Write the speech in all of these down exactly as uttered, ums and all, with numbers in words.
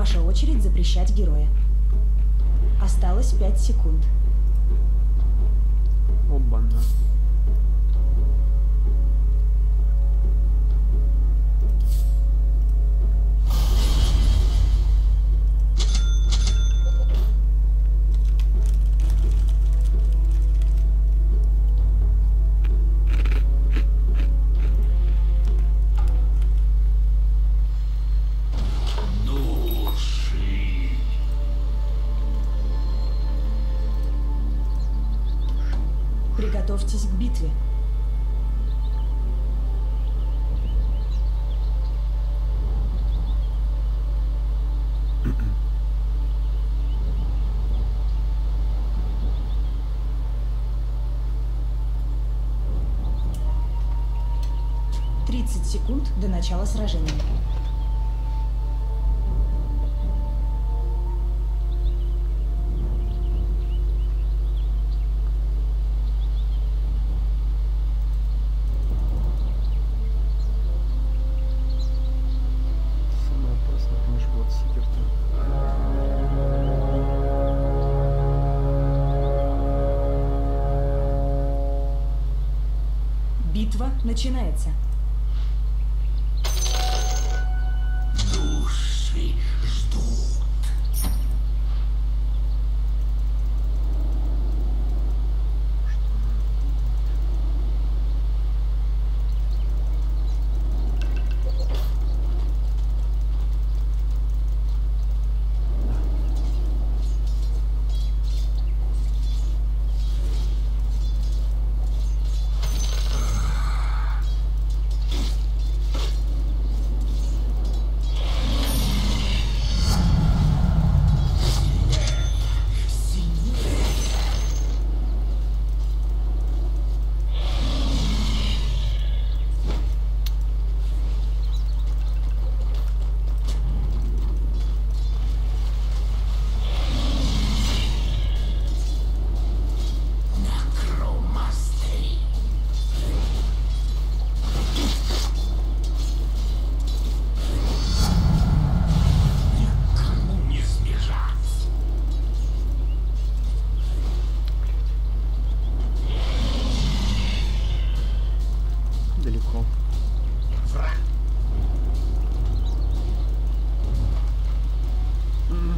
Ваша очередь запрещать героя. Осталось пять секунд. Оба-на. Приготовьтесь к битве. тридцать секунд до начала сражения. Битва начинается. Души ждут. Далеко. Враг. Mm.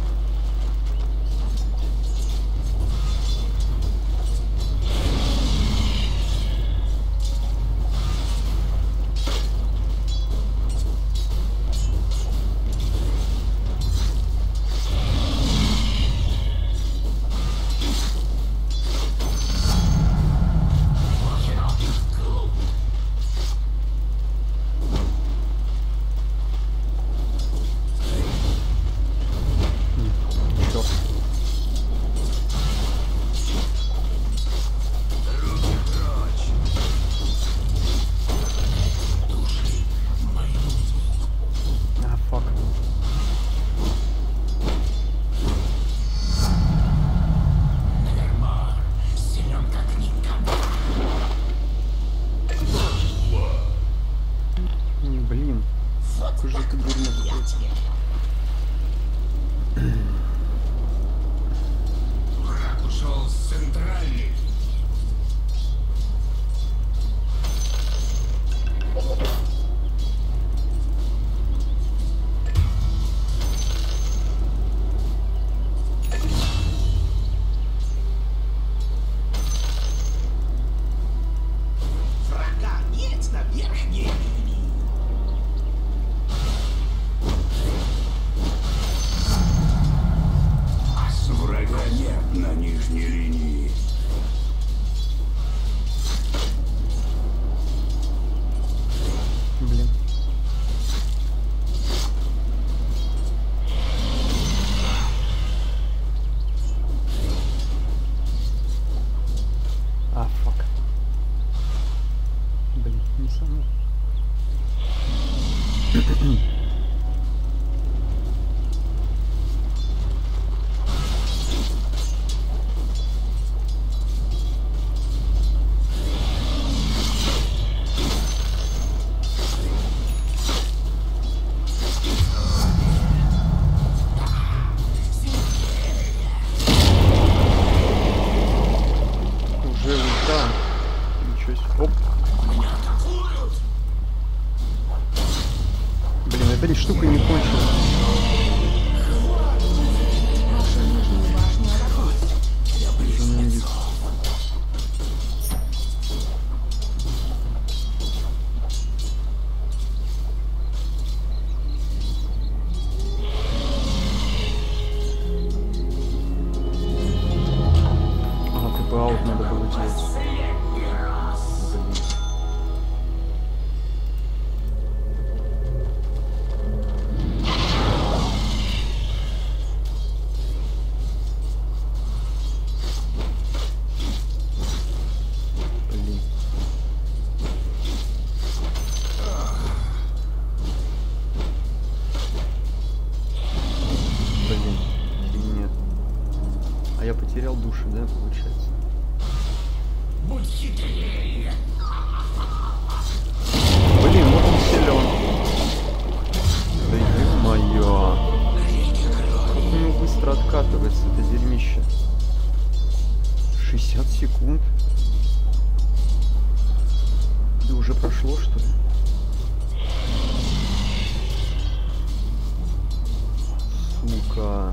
Блин, какой же ты дурной какой-то. Враг ушел с центральной. Врага нет на верхней линии. Врага нет на нижней линии. Блин. А, фак. Блин, не самый. Эта штука не кончилась. Вашу нижнюю башню атакуют. Ненавижу. А, ТП аут надо было делать. Блин. Блин. Блин, фигня. А я потерял души, да, получается? Будь хитрее. Блин, вот он силен. Да ё-моё. Как у него быстро откатывается это дерьмище. шестьдесят секунд. Да уже прошло, что ли? Сука.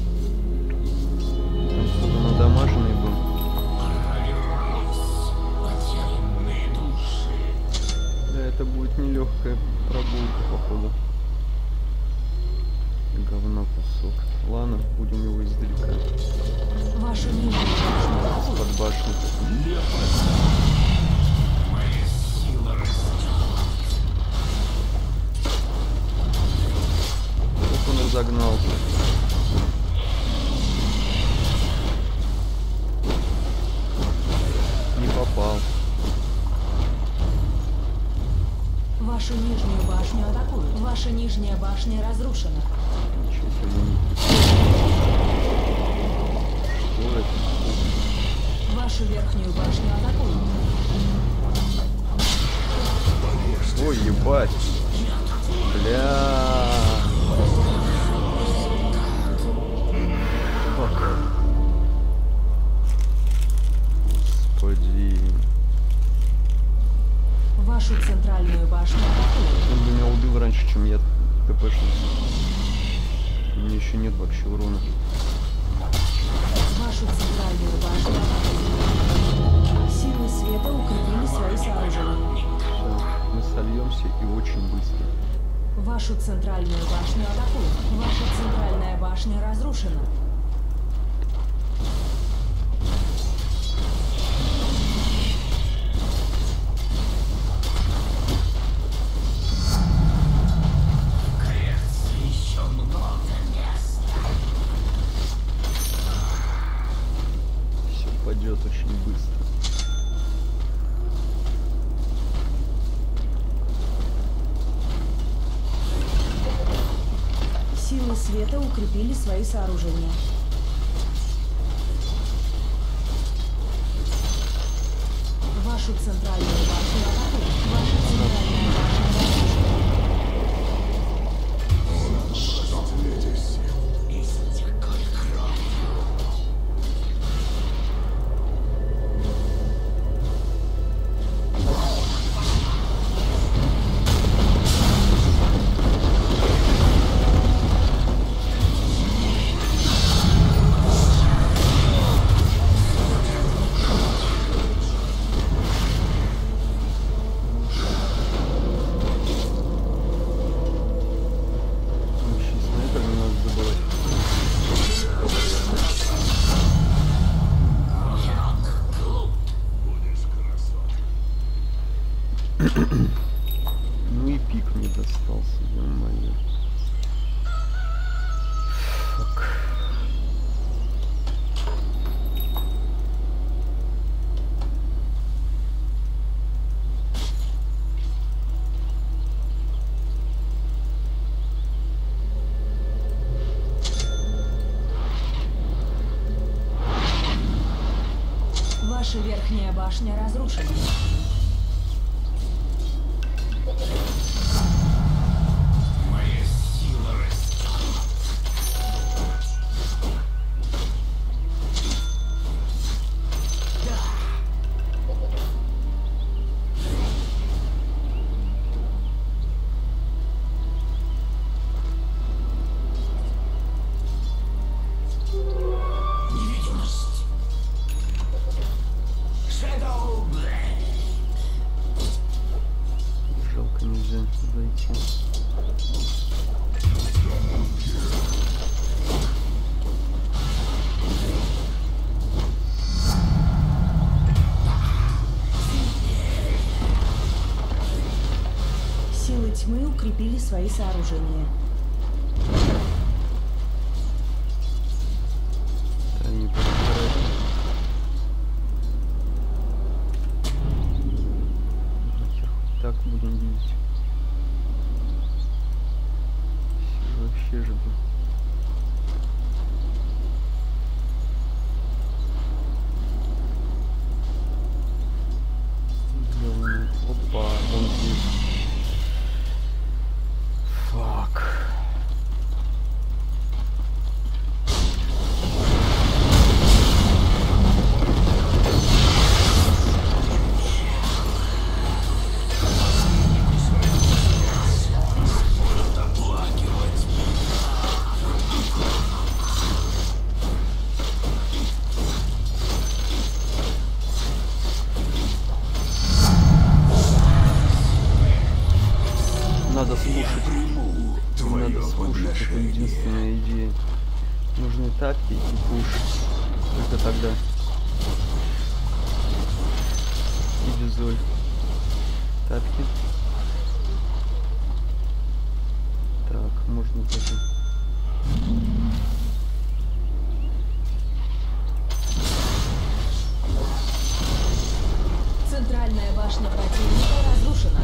Там кто-то надамаженный был. Потерянные души. Да, это будет нелегкая прогулка, походу. Говно кусок. Ладно, будем его издалека. Вашу нижнюю башню атакуют. Под башню. Моя сила растет. Вот он разогнал. Не попал. Вашу нижнюю башню атакуют. Ваша нижняя башня разрушена. Ничего себе не Что это? Вашу верхнюю башню атакуют. Ой, ебать. Бля. Фак. Господи. Вашу центральную башню атакуют. Он бы меня убил раньше, чем я ТПшнулся. У меня еще нет вообще урона. Вашу центральную башню атакуют. Силы света укрепили свои сооружения. Да, мы сольемся и очень быстро. Вашу центральную башню атакуют. Ваша центральная башня разрушена. Кажется, еще много места. Все пойдет очень быстро. Силы света укрепили свои сооружения. Вашу центральную башню атакуют. Ваша центральная башня разрушена. Истекай кровью. Еще и снайпер не надо забывать. Будешь красоткой. Ну и пик мне достался, ё-моё. Фак. Ваша верхняя башня разрушена. Моя сила растет. укрепили свои сооружения. Они постарались. Нахер хоть так будем видеть. Вообще же, блин. Зелёный. Опа, он здесь. Фак. Надо слушать. Надо слушать. Это единственная идея. Нужны тапки и пуш. Только тогда. И визуаль. Тапки. Так, можно даже. Центральная башня противника разрушена.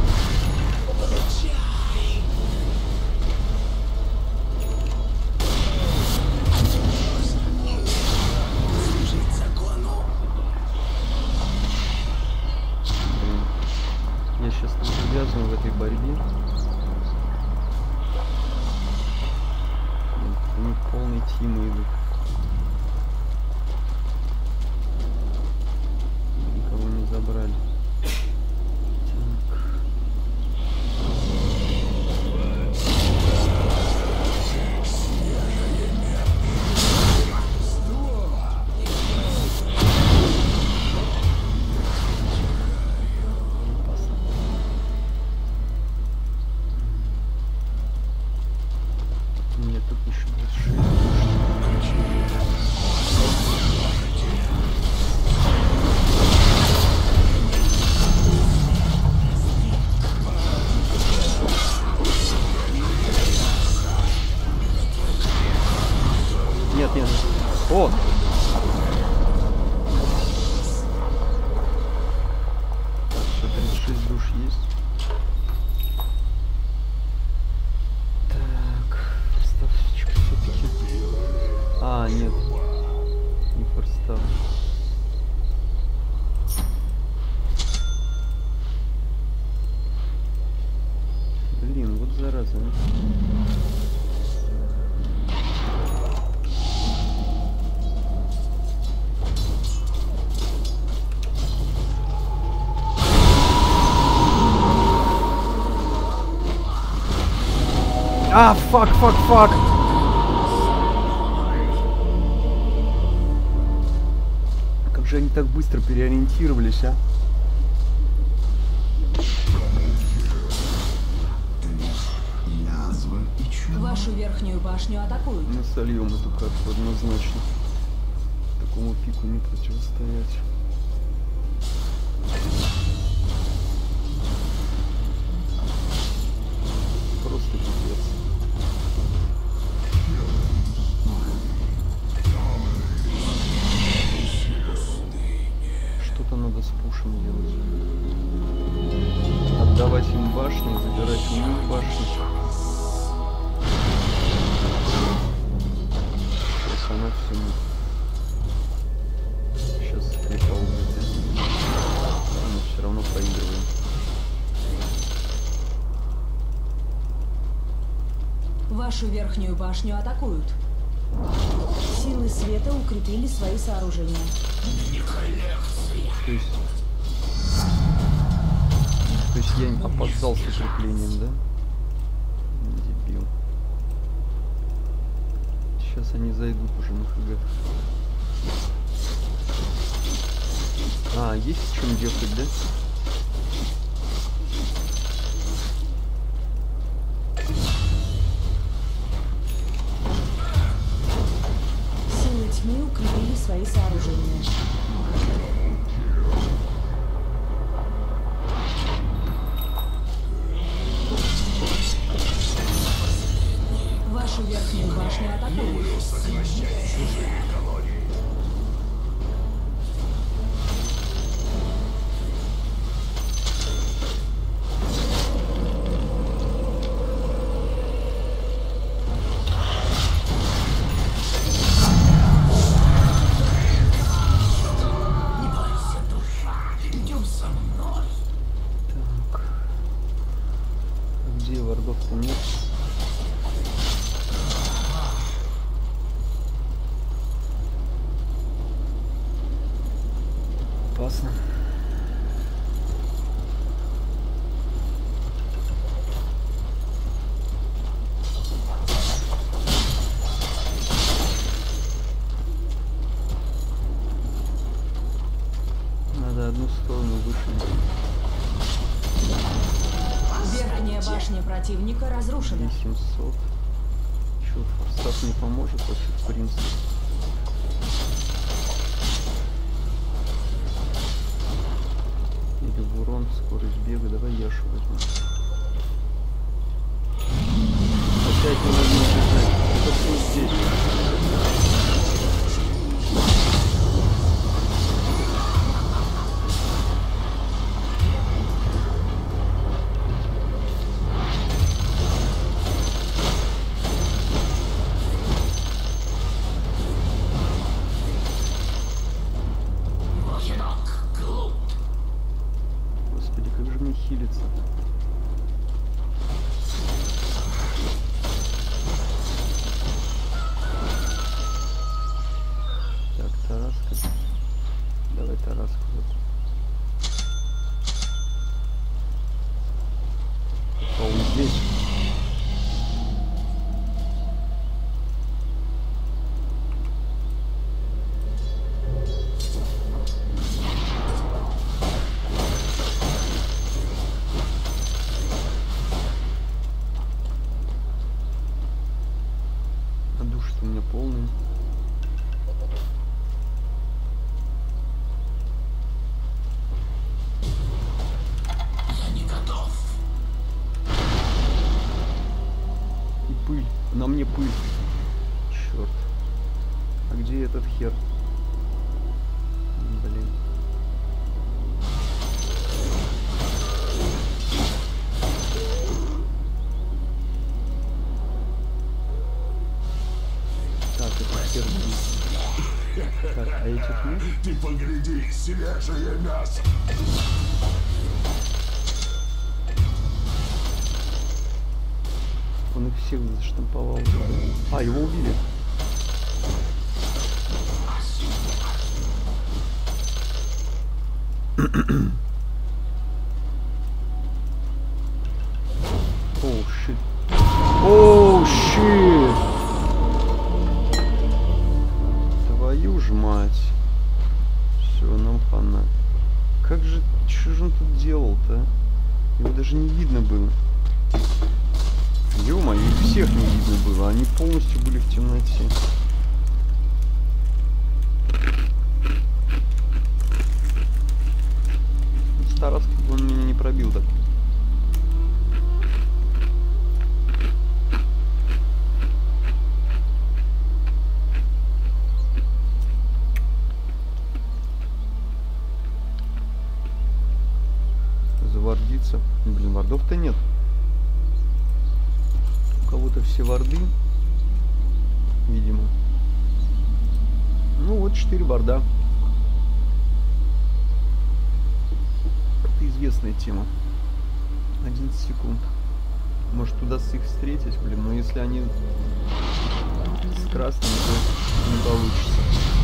Я сейчас завязан в этой борьбе. Они полные тимы идут. Никого не забрали. Так. Нет, тут еще будет Нет, нет. О! Так, тридцать шесть душ есть. Так, ставочка все-таки. А, нет. Не форстав. Блин, вот зараза. А, фак, фак, фак. Как же они так быстро переориентировались, а? Вашу верхнюю башню атакуют. Мы сольем эту карту однозначно. Такому пику не противостоять. Просто пипец. Что-то надо с пушем делать. Отдавать им башню, забирать у них башню. Сейчас она все. Сейчас прикол будет. Но все равно проигрываем. Вашу верхнюю башню атакуют. Силы света укрепили свои сооружения. То есть... То есть я опоздал с укреплением, да? Дебил. Сейчас они зайдут уже на ХГ. А, есть в чем дефать, да? Силы тьмы укрепили свои сооружения. Вашу верхнюю башню атакуют. Так. Где вардов-то нет? Опасно. Надо одну сторону выше. Верхняя башня противника разрушена. семьсот. Чё, форсаж не поможет вообще, в принципе. Или в урон, скорость бега. Давай Яшу возьмем. Опять не надо бежать. Это все здесь. Господи, как же мне хилиться? Так, Тараска. Давай Тараску. А он здесь. А душ-то у меня полный. И пыль. На мне пыль. Черт. А где этот хер? Блин. Так, это хер здесь. Так, а этих нет? Ты погляди, свежее мясо. Он их всех заштамповал. А, его убили. Оу, щит. Оу, щит. Твою ж мать. Все, нам хана. Как же, что же он тут делал-то? Его даже не видно было. Ё-моё, их всех не видно было, они полностью были в темноте. Старос, как бы он меня не пробил так. Завардиться. Блин, вардов-то нет. У кого-то все варды, видимо. Ну вот четыре варда. Это известная тема. одиннадцать секунд. Может удастся их встретить, блин, но если они с красным, то не получится.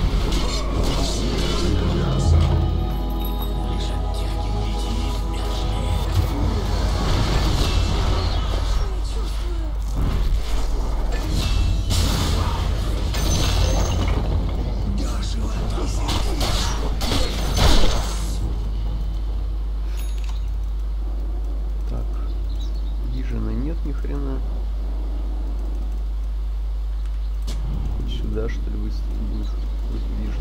Ни хрена. Хоть сюда, что ли, выставить будет хоть вижу.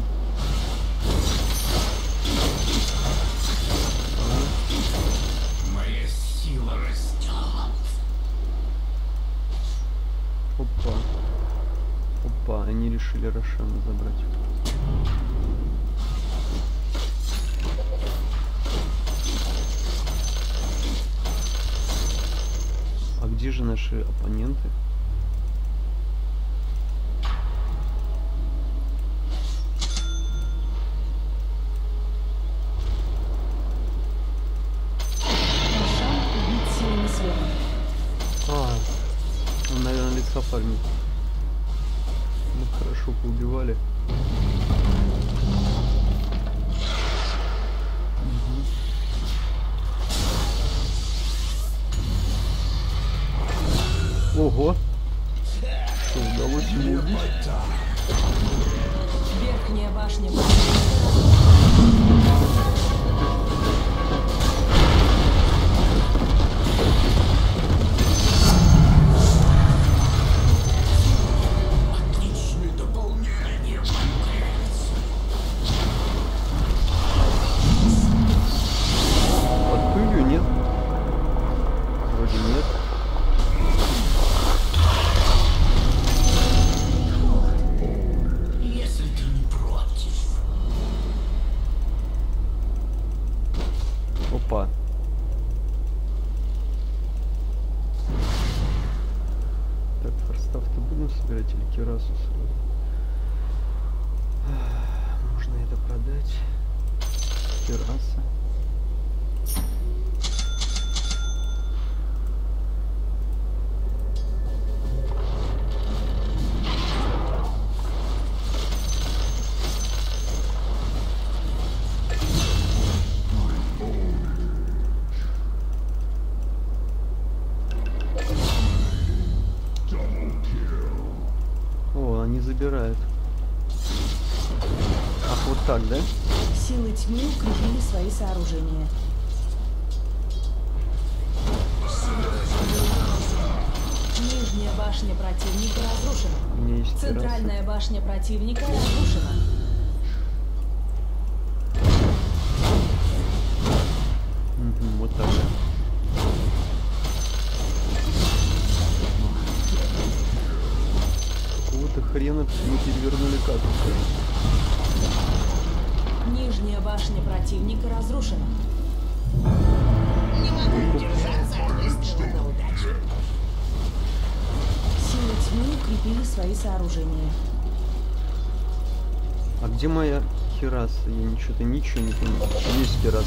Моя сила растет. Опа. Опа, они решили Рошана забрать. А где же наши оппоненты? Рошан убит силами света. А, он, наверное, лица фармит. Мы хорошо поубивали. Угу. Ого! Что, удалось его убить? Верхняя башня. Отличное дополнение. Под пылью нет? Вроде нет. Если ты не против. Опа. Так, форстав-то будем собирать или кирасу сразу? Можно это продать. Кираса. О, они забирают. Ах, вот так, да? Силы тьмы укрепили свои сооружения. Нижняя башня противника разрушена. У меня есть кираса. Центральная башня противника разрушена. Угу, вот так. Какого-то хрена мы перевернули карту. Нижняя башня противника разрушена. Не могу удержаться от выстрела на удачу. Силы тьмы укрепили свои сооружения. А где моя кираса? Я ничего-то ничего не понимаю. Есть кираса.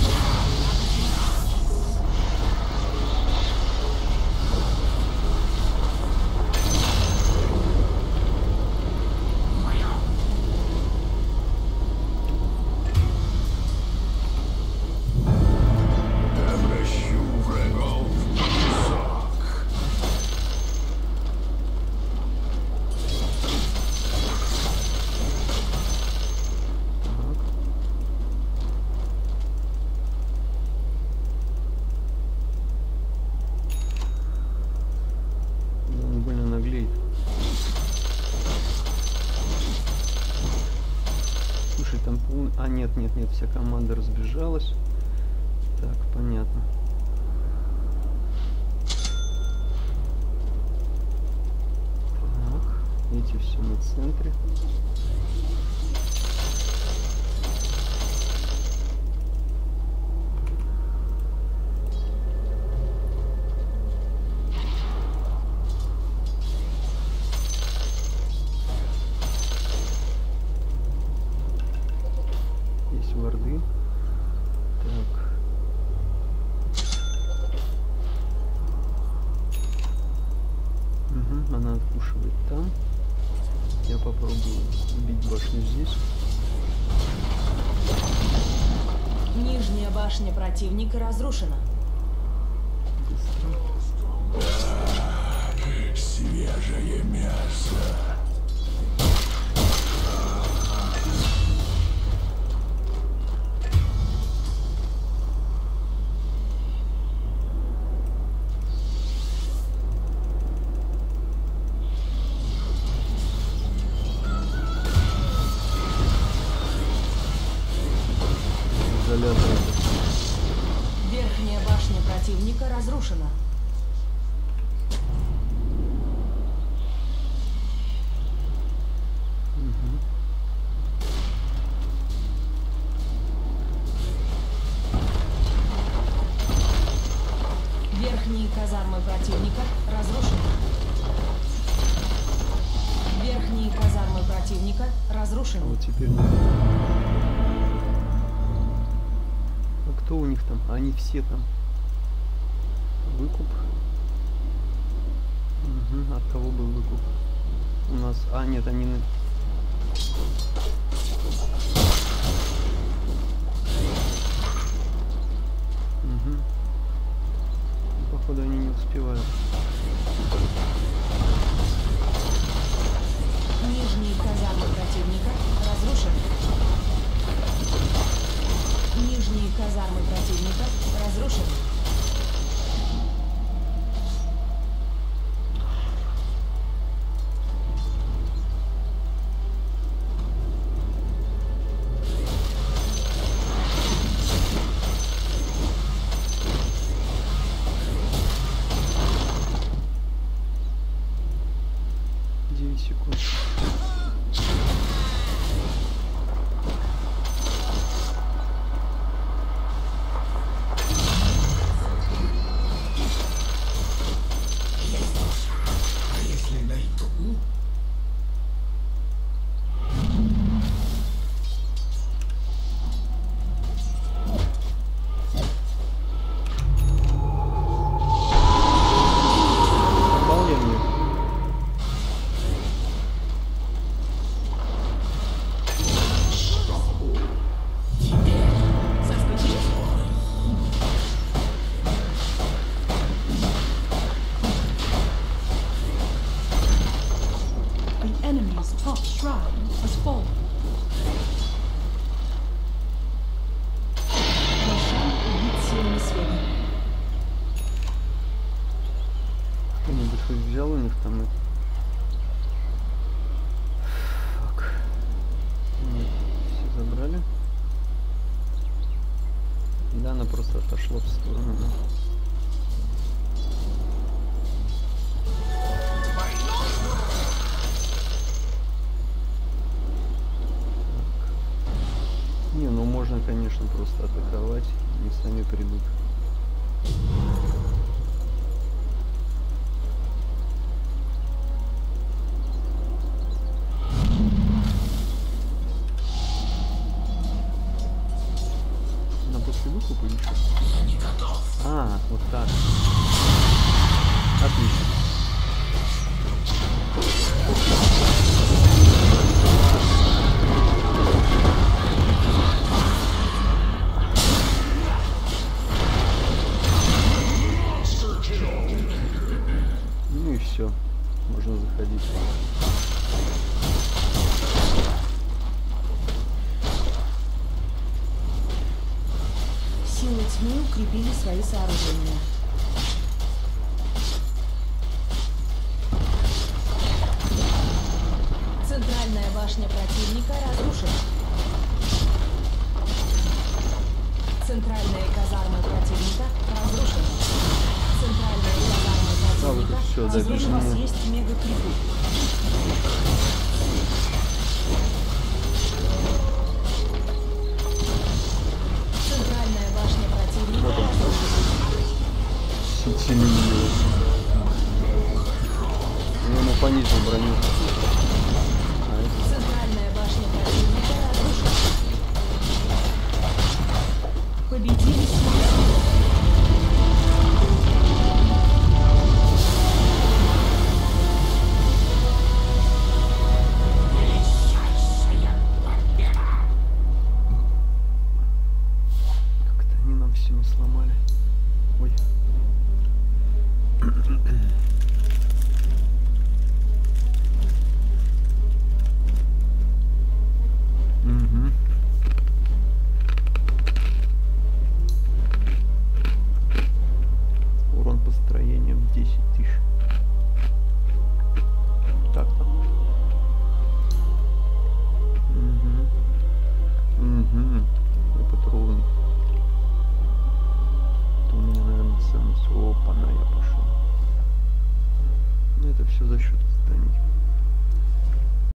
Обращу врагов в песок. Так. Да, он больно наглеет. Слушай, там пол... А, нет, нет, нет, вся команда разбежалась. Так, понятно. Так, эти все на центре. Есть варды. Так. Угу, она откушивает там. Я попробую убить башню здесь. Нижняя башня противника разрушена. Быстро. Свежее мясо. Изолятор. Верхняя башня противника разрушена. разрушен. А вот теперь... А кто у них там? Они все там. Выкуп. Угу. От кого был выкуп? У нас... А, нет, они... Угу. Походу они не успевают. Нижние казармы противника разрушены. Нижние казармы противника разрушены. девять секунд. Если найду, Попал я в них? The enemy's top shrine has fallen. Рошан убит силами света. Кто-нибудь хоть взял у них там это? Фак. Нет, все забрали. Да, она просто отошла в сторону. Да. Не, ну можно, конечно, просто атаковать, они сами придут. На после выкупа или что? я не готов. А, вот так. Отлично. Ну и все, можно заходить. Силы тьмы укрепили свои сооружения. Центральная башня противника разрушена. Центральные казармы противника разрушены. Центральные казармы А, вот противника. и всё, да, Теперь у вас бежим. есть мега-крипы. Центральная башня противника Вот он. разрушена. Сетелин. Я ему понизил броню. А это- Центральная башня противника разрушена. Победили силы света. Как-то они нам все не сломали. Ой. Угу. Урон по строениям десять тысяч. Так-то. Угу. Угу. Опыт ровный. Это у меня, наверное, ценность. Опа-на, я пошел. Ну, это все за счет зданий.